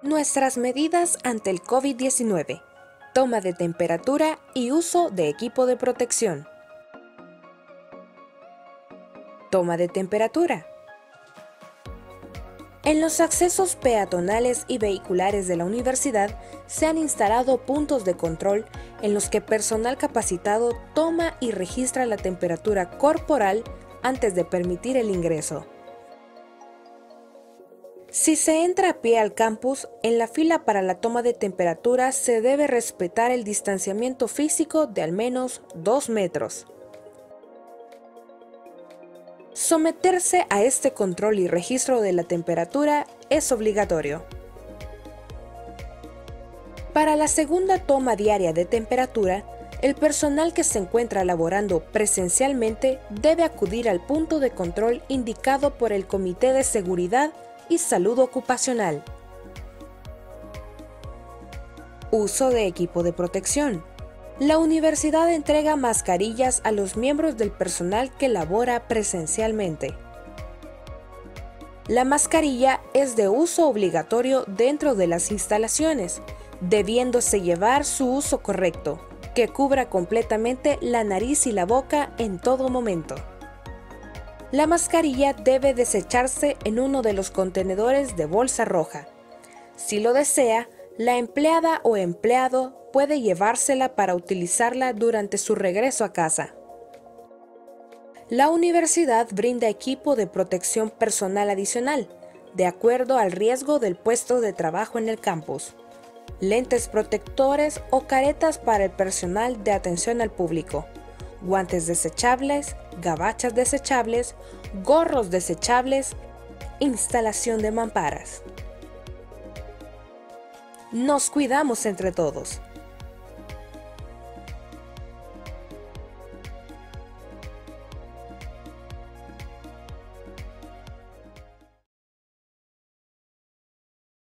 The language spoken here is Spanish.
Nuestras medidas ante el COVID-19. Toma de temperatura y uso de equipo de protección. Toma de temperatura. En los accesos peatonales y vehiculares de la universidad se han instalado puntos de control en los que personal capacitado toma y registra la temperatura corporal antes de permitir el ingreso. Si se entra a pie al campus, en la fila para la toma de temperatura se debe respetar el distanciamiento físico de al menos 2 metros. Someterse a este control y registro de la temperatura es obligatorio. Para la segunda toma diaria de temperatura, el personal que se encuentra laborando presencialmente debe acudir al punto de control indicado por el Comité de Seguridad y Salud Ocupacional. Uso de equipo de protección. La universidad entrega mascarillas a los miembros del personal que labora presencialmente. La mascarilla es de uso obligatorio dentro de las instalaciones, debiéndose llevar su uso correcto, que cubra completamente la nariz y la boca en todo momento. La mascarilla debe desecharse en uno de los contenedores de bolsa roja. Si lo desea, la empleada o empleado puede llevársela para utilizarla durante su regreso a casa. La universidad brinda equipo de protección personal adicional, de acuerdo al riesgo del puesto de trabajo en el campus. Lentes protectores o caretas para el personal de atención al público, guantes desechables, gabachas desechables, gorros desechables, instalación de mamparas. Nos cuidamos entre todos.